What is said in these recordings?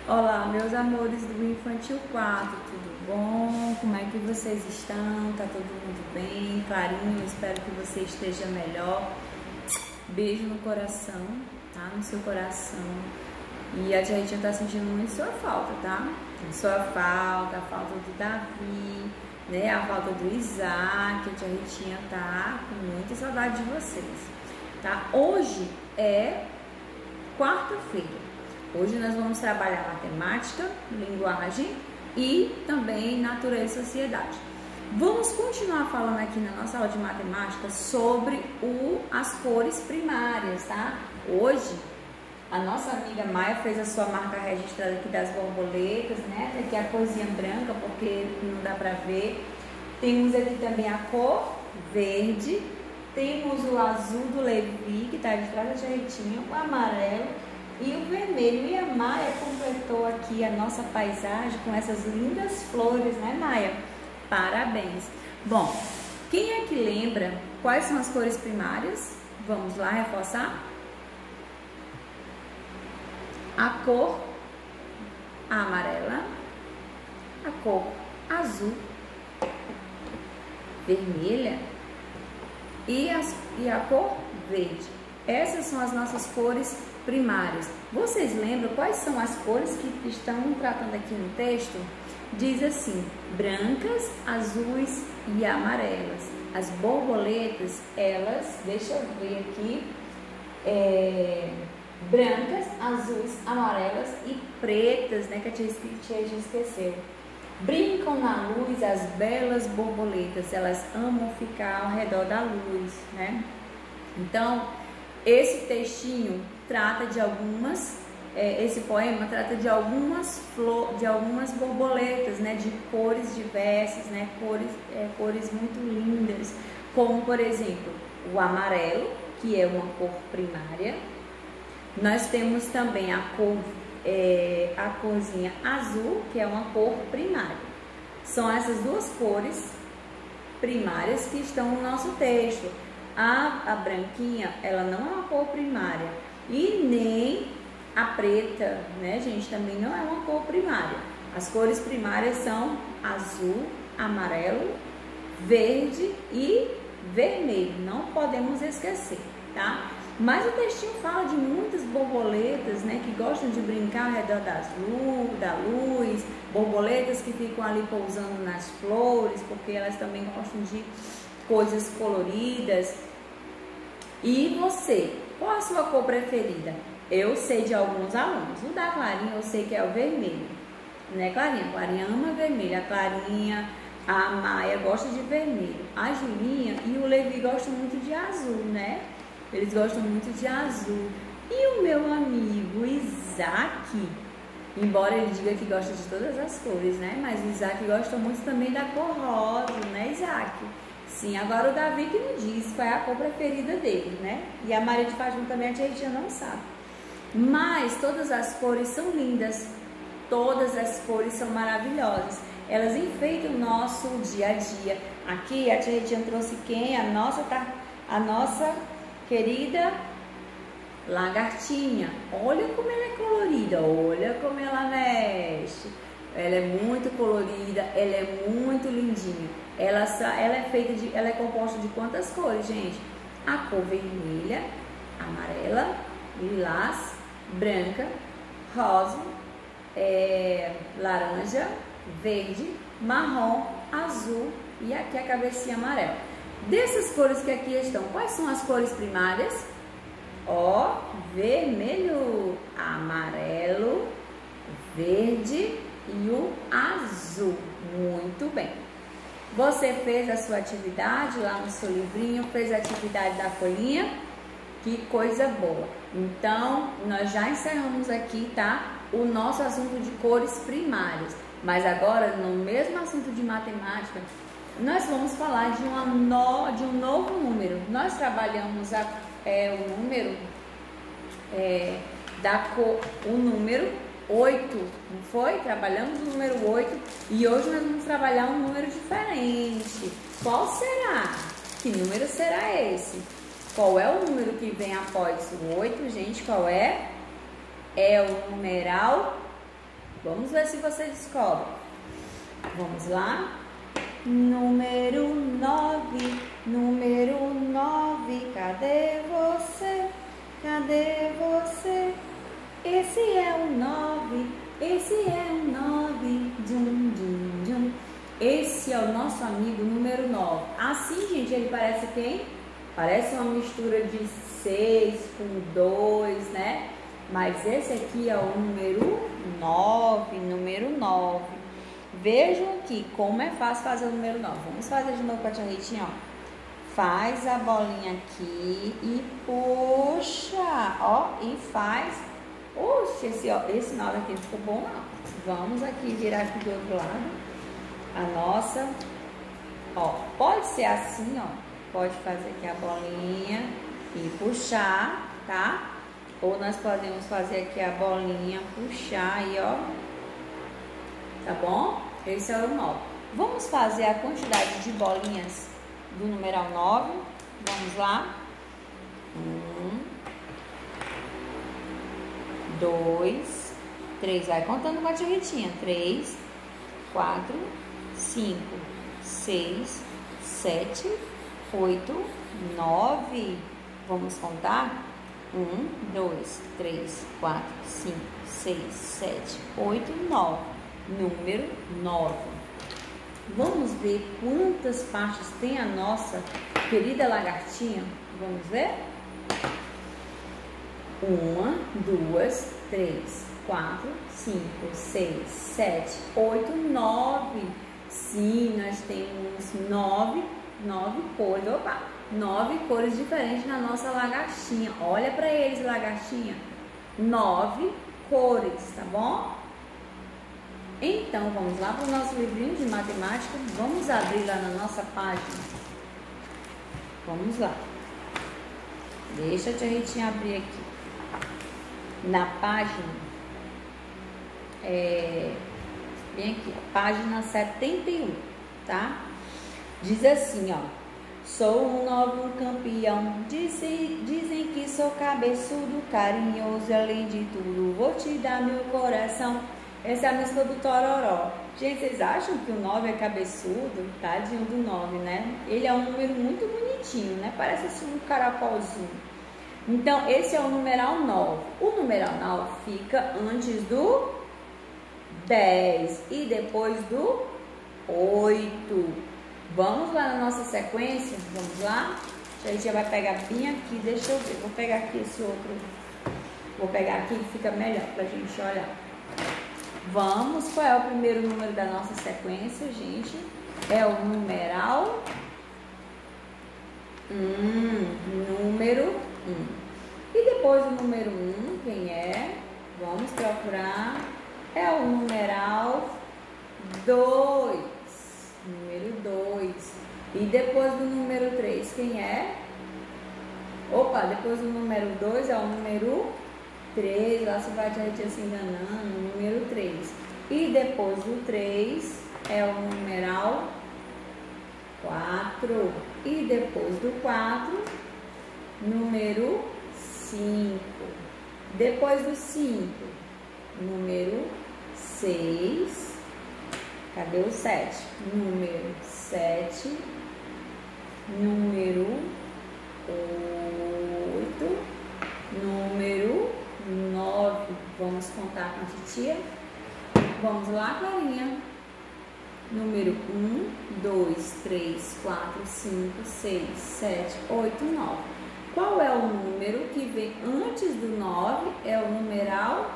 Olá, meus amores do Infantil 4, tudo bom? Como é que vocês estão? Tá todo mundo bem? Clarinho, espero que você esteja melhor. Beijo no coração, tá? No seu coração. E a tia Ritinha tá sentindo muito sua falta, tá? Sua falta, a falta do Davi, né? A falta do Isaac. A tia Ritinha tá com muita saudade de vocês, tá? Hoje é quarta-feira. Hoje nós vamos trabalhar matemática, linguagem e também natureza e sociedade. Vamos continuar falando aqui na nossa aula de matemática sobre as cores primárias, tá? Hoje a nossa amiga Maia fez a sua marca registrada aqui das borboletas, né? Aqui a corzinha branca, porque não dá pra ver. Temos aqui também a cor verde, temos o azul do Levi, que tá de trás da tia Ritinha, o amarelo e o vermelho. E a Maia completou aqui a nossa paisagem com essas lindas flores, né, Maia? Parabéns! Bom, quem é que lembra quais são as cores primárias? Vamos lá reforçar? A cor amarela, a cor azul, vermelha e a cor verde. Essas são as nossas cores primárias. Vocês lembram quais são as cores que estão tratando aqui no texto? Diz assim: brancas, azuis e amarelas. As borboletas, elas, deixa eu ver aqui, brancas, azuis, amarelas e pretas, né, que a tia esqueceu. Brincam na luz as belas borboletas, elas amam ficar ao redor da luz, né? Então, esse textinho trata de esse poema trata de algumas borboletas, né, de cores diversas, né, cores muito lindas, como por exemplo o amarelo, que é uma cor primária. Nós temos também a corzinha azul, que é uma cor primária. São essas duas cores primárias que estão no nosso texto. A branquinha, ela não é uma cor primária, e nem a preta, né, gente, também não é uma cor primária. As cores primárias são azul, amarelo, verde e vermelho, não podemos esquecer, tá? Mas o textinho fala de muitas borboletas, né, que gostam de brincar ao redor da luz, borboletas que ficam ali pousando nas flores, porque elas também gostam de coisas coloridas. E você, qual a sua cor preferida? Eu sei de alguns alunos. O da Clarinha eu sei que é o vermelho, né, Clarinha? A Clarinha ama vermelho. A Clarinha, a Maia gosta de vermelho. A Julinha e o Levi gostam muito de azul, né? Eles gostam muito de azul. E o meu amigo Isaac, embora ele diga que gosta de todas as cores, né? Mas o Isaac gosta muito também da cor rosa, né, Isaac? Sim, agora o Davi que não diz qual é a cor preferida dele, né? E a Maria de Fátima também, a tia Ritinha não sabe. Mas todas as cores são lindas, todas as cores são maravilhosas. Elas enfeitam o nosso dia a dia. Aqui a tia Ritinha trouxe quem? A nossa querida lagartinha. Olha como ela é colorida, olha como ela veste. Ela é muito colorida, ela é muito lindinha. Ela é composta de quantas cores, gente? A cor vermelha, amarela, lilás, branca, rosa, laranja, verde, marrom, azul e aqui a cabecinha amarela. Dessas cores que aqui estão, quais são as cores primárias? Ó, vermelho, amarelo, verde e o azul. Muito bem. Você fez a sua atividade lá no seu livrinho, fez a atividade da folhinha? Que coisa boa! Então, nós já encerramos aqui, tá? O nosso assunto de cores primárias. Mas agora, no mesmo assunto de matemática, nós vamos falar de um novo número. Nós trabalhamos o número o número 8, não foi? Trabalhamos o número 8 e hoje nós vamos trabalhar um número diferente. Qual será? Que número será esse? Qual é o número que vem após o 8, gente? Qual é? É o numeral Vamos ver se você descobre. Vamos lá? Número 9, cadê você? Cadê você? Esse é o 9, esse é o 9. Dum, dum, dum. Esse é o nosso amigo número 9. Assim, gente, ele parece quem? Parece uma mistura de 6 com 2, né? Mas esse aqui é o número 9, Vejam aqui como é fácil fazer o número 9. Vamos fazer de novo com a tia Ritinha, ó. Faz a bolinha aqui e puxa, ó, e faz. Oxe, esse 9 aqui não ficou bom, não. Vamos aqui virar aqui do outro lado. A nossa, ó, pode ser assim, ó. Pode fazer aqui a bolinha e puxar, tá? Ou nós podemos fazer aqui a bolinha, puxar aí, ó. Tá bom? Esse é o 9. Vamos fazer a quantidade de bolinhas do numeral 9. Vamos lá. 1, 2, 3. Vai contando com a tia Ritinha. 3, 4, 5, 6, 7, 8, 9. Vamos contar? 1, 2, 3, 4, 5, 6, 7, 8, 9. Número 9. Vamos ver quantas partes tem a nossa querida lagartinha? Vamos ver? 1, 2, 3, 4, 5, 6, 7, 8, 9. Sim, nós temos 9 cores. Opa! 9 cores diferentes na nossa lagartinha. Olha para eles, lagartinha. 9 cores, tá bom? Então, vamos lá para o nosso livrinho de matemática. Vamos abrir lá na nossa página. Vamos lá. Deixa a tia Ritinha abrir aqui. Na página, bem aqui, página 71, tá? Diz assim, ó. Sou um novo campeão, dizem que sou cabeçudo, carinhoso e além de tudo, vou te dar meu coração. Essa é a música do Tororó. Gente, vocês acham que o 9 é cabeçudo? Tadinho do 9, né? Ele é um número muito bonitinho, né? Parece assim um caracolzinho. Então, esse é o numeral 9. O numeral 9 fica antes do 10 e depois do 8. Vamos lá na nossa sequência? Vamos lá? A gente já vai pegar bem aqui. Deixa eu ver. Vou pegar aqui esse outro. Vou pegar aqui que fica melhor pra gente olhar. Vamos. Qual é o primeiro número da nossa sequência, gente? É o numeral 1. Número 1. E depois do número 1, quem é? Vamos procurar. É o numeral 2. Número 2. E depois do número 3, quem é? Opa, depois do número 2 é o número 3. Lá se vai a gente se enganando. Número 3. E depois do 3 é o numeral 4. E depois do 4, número 5. Depois do 5, número 6. Cadê o 7? Número 7, número 8, número 9. Vamos contar com a titia? Vamos lá, Clarinha. Número 1, 2, 3, 4, 5, 6, 7, 8, 9. Qual é o número que vem antes do 9? É o numeral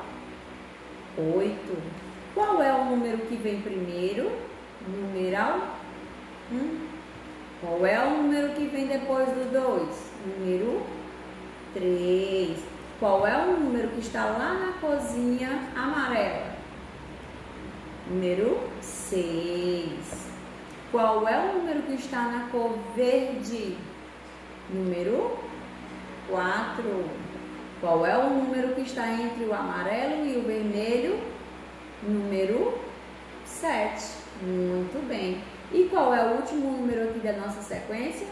8. Qual é o número que vem primeiro? Numeral 1. Qual é o número que vem depois do 2? Número 3. Qual é o número que está lá na cozinha amarela? Número 6. Qual é o número que está na cor verde? Número 4. Qual é o número que está entre o amarelo e o vermelho? Número 7. Muito bem. E qual é o último número aqui da nossa sequência?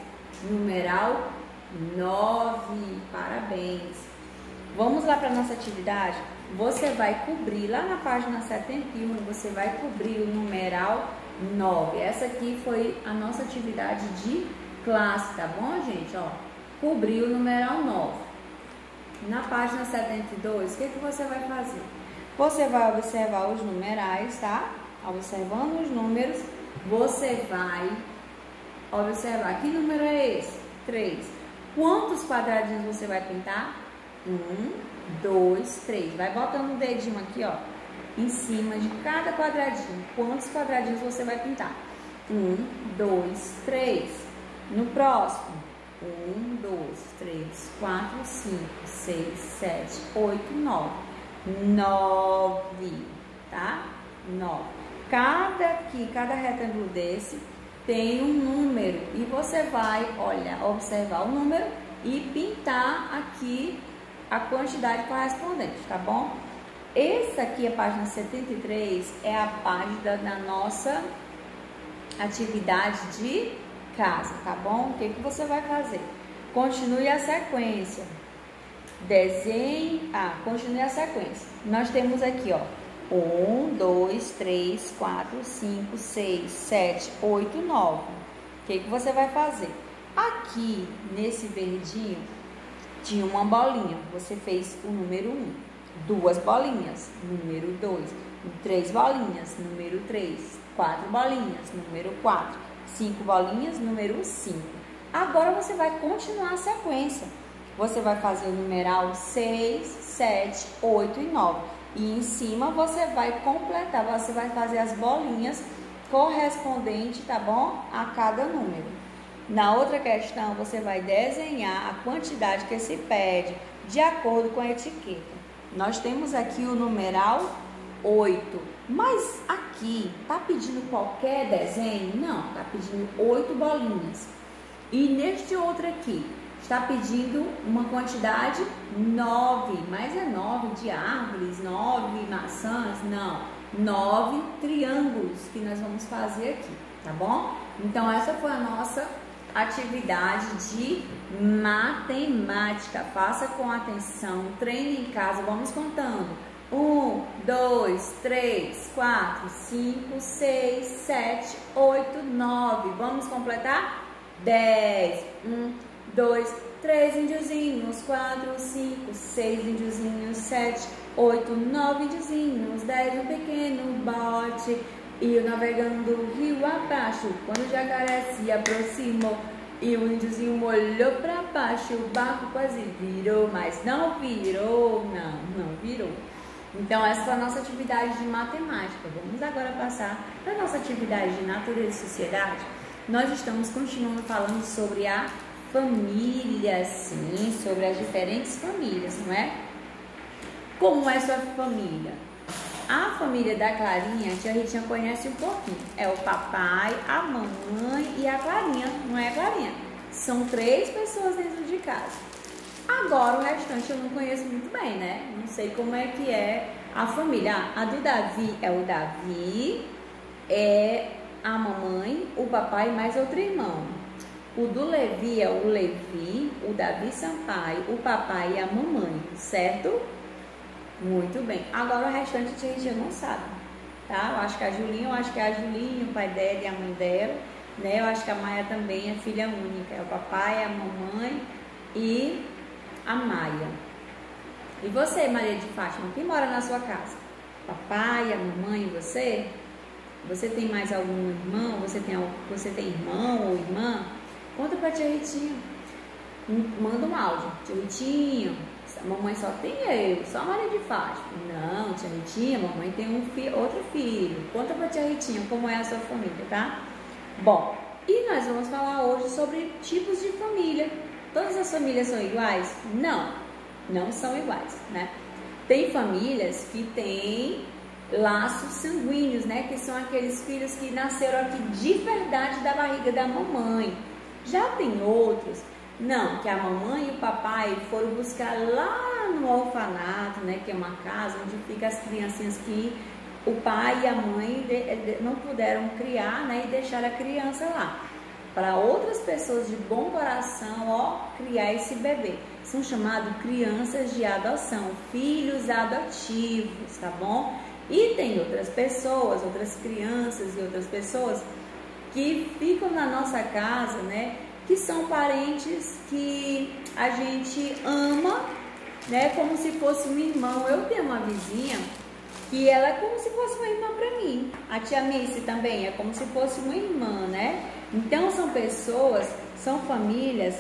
Numeral 9. Parabéns. Vamos lá para a nossa atividade? você vai cobrir, lá na página 71, você vai cobrir o numeral 9. Essa aqui foi a nossa atividade de classe, tá bom, gente? Ó, cobrir o numeral 9. Na página 72, o que você vai fazer? Você vai observar os numerais, tá? Observando os números, você vai observar. Que número é esse? 3. Quantos quadradinhos você vai pintar? 1, 2, 3. Vai botando o dedinho aqui, ó, em cima de cada quadradinho. Quantos quadradinhos você vai pintar? 1, 2, 3. No próximo, 1, 2, 3, 4, 5, 6, 7, 8, 9. 9, tá? 9. Cada retângulo desse tem um número e você vai, olha, observar o número e pintar aqui a quantidade correspondente, tá bom? Essa aqui, a página 73, é a página da nossa atividade de casa, tá bom? O que você vai fazer? Continue a sequência. Continue a sequência. Nós temos aqui, ó, 1, 2, 3, 4, 5, 6, 7, 8, 9. O que você vai fazer? Aqui, nesse verdinho, tinha uma bolinha. Você fez o número 1. 2 bolinhas, número 2. 3 bolinhas, número 3. 4 bolinhas, número 4. 5 bolinhas, número 5. Agora você vai continuar a sequência. Você vai fazer o numeral 6, 7, 8 e 9. E em cima você vai completar, você vai fazer as bolinhas correspondentes, tá bom? A cada número. Na outra questão, você vai desenhar a quantidade que se pede de acordo com a etiqueta. Nós temos aqui o numeral 8, mas aqui tá pedindo qualquer desenho? Não, tá pedindo 8 bolinhas. E neste outro aqui, está pedindo uma quantidade 9, mas é 9 de árvores, 9 maçãs, não, 9 triângulos que nós vamos fazer aqui, tá bom? Então essa foi a nossa atividade de matemática. Faça com atenção, treine em casa, vamos contando. 1, 2, 3, 4, 5, 6, 7, 8, 9. Vamos completar? 10. 1, 2, 3 índiozinhos, 4, 5, 6 índiozinhos, 7, 8, 9 índiozinhos, 10 um pequeno bote, e o navegando o rio abaixo, quando o jacaré se aproximou, e o índiozinho olhou para baixo, o barco quase virou, mas não virou, não virou. Então essa foi a nossa atividade de matemática. Vamos agora passar para a nossa atividade de natureza e sociedade. Nós estamos continuando falando sobre a família, sim, sobre as diferentes famílias, não é? Como é sua família? A família da Clarinha, a tia Ritinha conhece um pouquinho. É o papai, a mamãe e a Clarinha, não é, Clarinha? São 3 pessoas dentro de casa. Agora o restante eu não conheço muito bem, né? Não sei como é que é a família. A do Davi é o Davi, é a mamãe, o papai e mais outro irmão. O do Levi é o Levi, o Davi Sampaio, o papai e a mamãe, certo? Muito bem. Agora o restante a gente não sabe, tá? Eu acho que a Julinha, o pai dela e a mãe dela, né? Eu acho que a Maia também é filha única. É o papai, a mamãe e a Maia. E você, Maria de Fátima, quem mora na sua casa? Papai, a mamãe e você? Você tem mais algum irmão? Você tem irmão ou irmã? Conta pra tia Ritinha. Manda um áudio. Tia Ritinha, a mamãe só tem eu, só a Maria de Fátima. Não, tia Ritinha, a mamãe tem outro filho. Conta pra tia Ritinha como é a sua família, tá? Bom, e nós vamos falar hoje sobre tipos de família. Todas as famílias são iguais? Não, não são iguais, né? Tem famílias que têm laços sanguíneos, né? Que são aqueles filhos que nasceram aqui de verdade da barriga da mamãe. Já tem outros, não, que a mamãe e o papai foram buscar lá no orfanato, né? Que é uma casa onde ficam as criancinhas que o pai e a mãe não puderam criar, né? E deixar a criança lá. para outras pessoas de bom coração, ó, criar esse bebê. São chamados crianças de adoção, filhos adotivos, tá bom? E tem outras pessoas, outras crianças e outras pessoas que ficam na nossa casa, né? Que são parentes que a gente ama, né? Como se fosse um irmão. Eu tenho uma vizinha que ela é como se fosse uma irmã para mim. A tia Missy também é como se fosse uma irmã, né? Então são pessoas, são famílias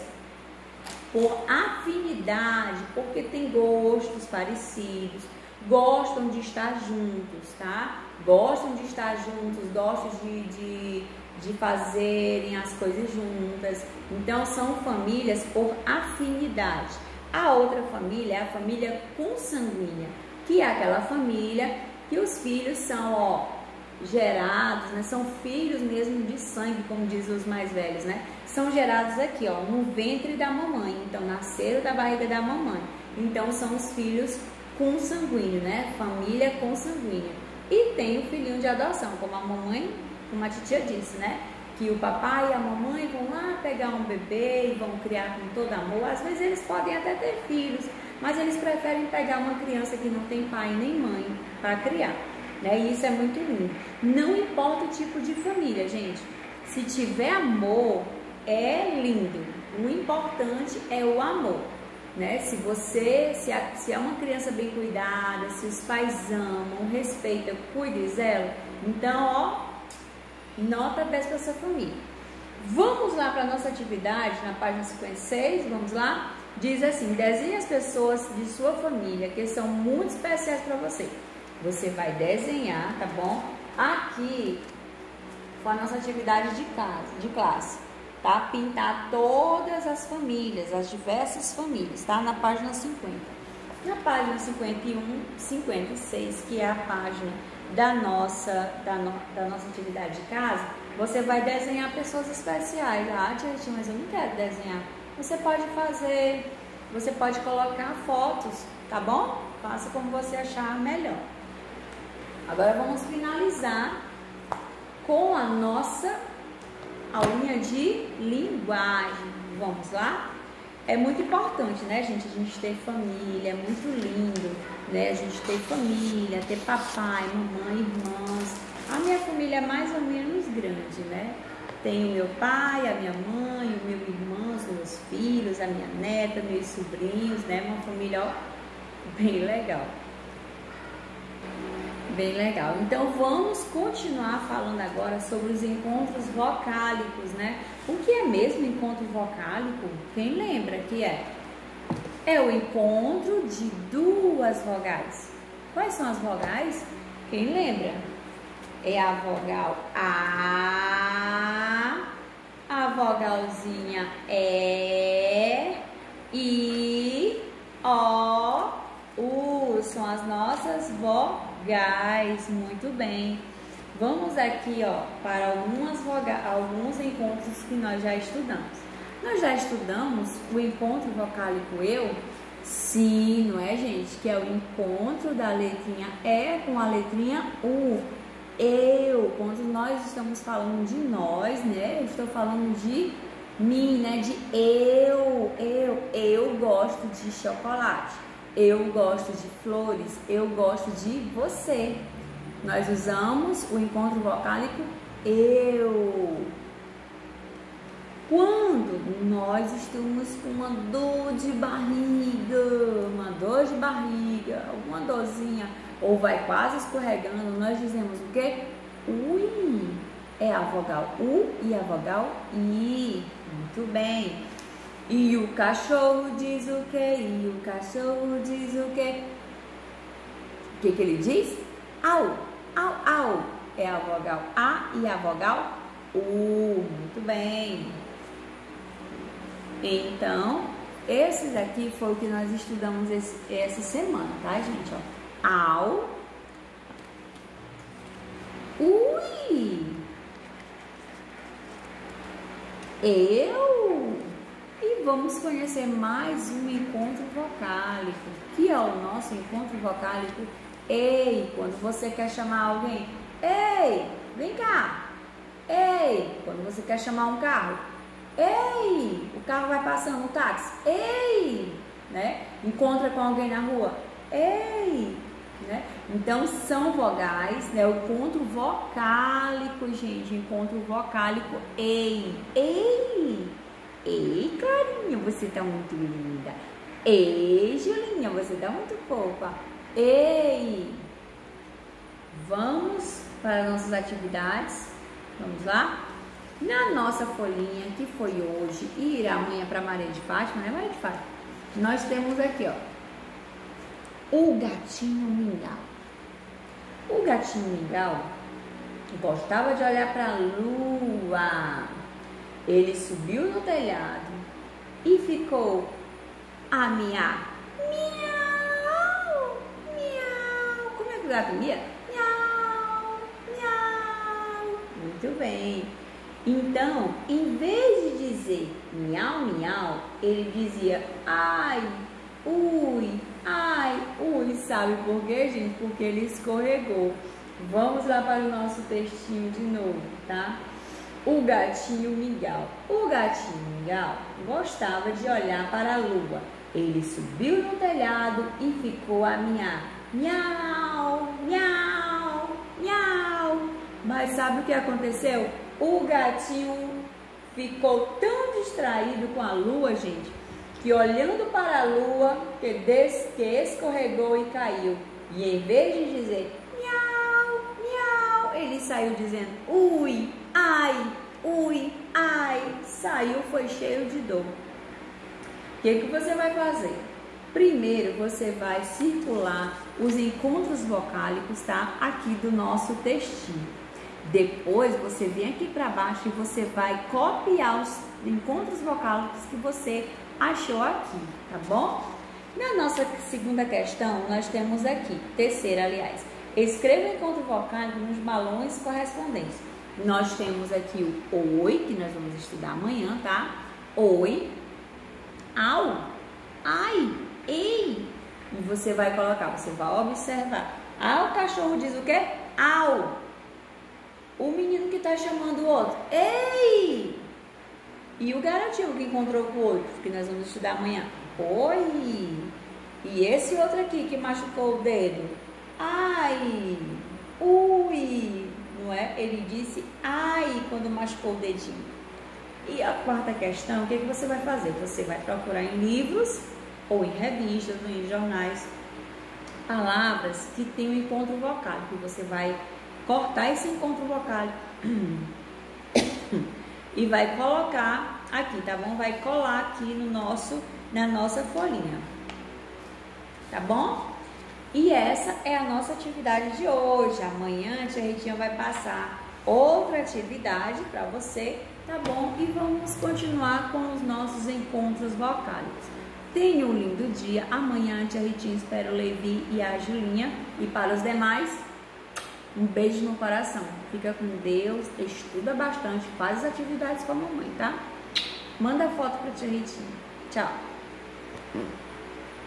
por afinidade, porque tem gostos parecidos, gostam de estar juntos, tá? Gostam de estar juntos, gostam de fazerem as coisas juntas. Então são famílias por afinidade. A outra família é a família consanguínea, que é aquela família que os filhos são, ó, gerados, né? São filhos mesmo de sangue, como dizem os mais velhos, né? São gerados aqui, ó, no ventre da mamãe. Então nasceram da barriga da mamãe. Então são os filhos consanguíneos, né? Família consanguínea. E tem o filhinho de adoção, como a mamãe, como a titia disse, né? Que o papai e a mamãe vão lá pegar um bebê e vão criar com todo amor. Às vezes eles podem até ter filhos, mas eles preferem pegar uma criança que não tem pai nem mãe para criar, né? E isso é muito lindo. Não importa o tipo de família, gente. Se tiver amor, é lindo. O importante é o amor, né? Se é uma criança bem cuidada, se os pais amam, respeitam, cuidam dela, então, ó, nota 10 para essa família. Vamos lá para a nossa atividade na página 56, vamos lá? Diz assim: desenhe as pessoas de sua família que são muito especiais para você. Você vai desenhar, tá bom? Aqui foi a nossa atividade de classe, tá? Pintar todas as famílias, as diversas famílias, tá? Na página 50. Na página 51, 56, que é a página da nossa atividade de casa, você vai desenhar pessoas especiais. Ah, tia, mas eu não quero desenhar. Você pode fazer, você pode colocar fotos, tá bom? Faça como você achar melhor. Agora vamos finalizar com a nossa aulinha de linguagem. Vamos lá? É muito importante, né, gente? A gente ter família, é muito lindo, né? A gente ter família, ter papai, mamãe, irmãos. A minha família é mais ou menos grande, né? Tenho meu pai, a minha mãe, o meu irmão, os meus filhos, a minha neta, meus sobrinhos, né? Uma família, ó, bem legal. Bem legal. Então vamos continuar falando agora sobre os encontros vocálicos, né? O que é mesmo encontro vocálico? Quem lembra que é? É o encontro de duas vogais. Quais são as vogais? Quem lembra? É a vogal A vogalzinha E, I, O, U. São as nossas vogais. Muito bem. Vamos aqui, ó, para alguns encontros que nós já estudamos. Nós já estudamos o encontro vocálico eu? Sim, não é, gente? Que é o encontro da letrinha E com a letrinha U. Eu, quando nós estamos falando de nós, né? Eu estou falando de mim, né? De eu gosto de chocolate. Eu gosto de flores. Eu gosto de você. Nós usamos o encontro vocálico eu. Quando nós estamos com uma dor de barriga, alguma dorzinha, ou vai quase escorregando, nós dizemos o quê? Ui. É a vogal U e a vogal I. Muito bem. E o cachorro diz o quê? E o cachorro diz o quê? O que ele diz? Au, au, au. É a vogal A e a vogal U. Muito bem. Então, esses aqui foi o que nós estudamos essa semana, tá, gente? Ó. Au. Ui. Eu. E vamos conhecer mais um encontro vocálico, que é o nosso encontro vocálico ei. Quando você quer chamar alguém, ei, vem cá. Ei, quando você quer chamar um carro. Ei, o carro vai passando, um táxi. Ei, né? Encontra com alguém na rua. Ei, né? Então são vogais, né? O encontro vocálico, gente, encontro vocálico. Ei, ei, ei, Clarinha, você tá muito linda. Ei, Julinha, você tá muito fofa. Ei, vamos para as nossas atividades. Vamos lá? Na nossa folhinha que foi hoje e irá amanhã para Maria de Fátima, né, Maria de Fátima? Nós temos aqui, ó, o gatinho mingau. O gatinho mingau gostava de olhar para a lua. Ele subiu no telhado e ficou a miar. Miau, miau. Como é que o gato mia? Miau, miau. Muito bem. Então, em vez de dizer miau, miau, ele dizia ai, ui. Sabe por quê, gente? Porque ele escorregou. Vamos lá para o nosso textinho de novo, tá? O gatinho mingau. O gatinho mingau gostava de olhar para a lua. Ele subiu no telhado e ficou a miar. Miau, miau, miau. Mas sabe o que aconteceu? O gatinho ficou tão distraído com a lua, gente, que olhando para a lua, que escorregou e caiu. E em vez de dizer miau, miau, ele saiu dizendo ui, ai, saiu, foi cheio de dor. O que você vai fazer? Primeiro você vai circular os encontros vocálicos, tá? Aqui do nosso textinho. Depois você vem aqui para baixo e você vai copiar os encontros vocálicos que você achou aqui, tá bom? Na nossa segunda questão, nós temos aqui, terceira, aliás, escreva o encontro vocálico nos balões correspondentes. Nós temos aqui o oi, que nós vamos estudar amanhã, tá? Oi, au, ai, ei. E você vai colocar, você vai observar. Ah, o cachorro diz o quê? Au. O menino que tá chamando o outro, ei. E o garotinho que encontrou com o outro, que nós vamos estudar amanhã, oi. E esse outro aqui que machucou o dedo, ai, ui, não é? Ele disse ai quando machucou o dedinho. E a quarta questão, o que você vai fazer? Você vai procurar em livros ou em revistas ou em jornais palavras que tem um encontro vocálico. Você vai cortar esse encontro vocálico e vai colocar aqui, tá bom? Vai colar aqui na nossa folhinha, tá bom? E essa é a nossa atividade de hoje. Amanhã a tia Ritinha vai passar outra atividade para você, tá bom? E vamos continuar com os nossos encontros vocálicos. Tenha um lindo dia. Amanhã a tia Ritinha espera o Levi e a Julinha. E para os demais, um beijo no coração. Fica com Deus, estuda bastante, faz as atividades com a mamãe, tá? Manda foto pra tia Ritinha. Tchau.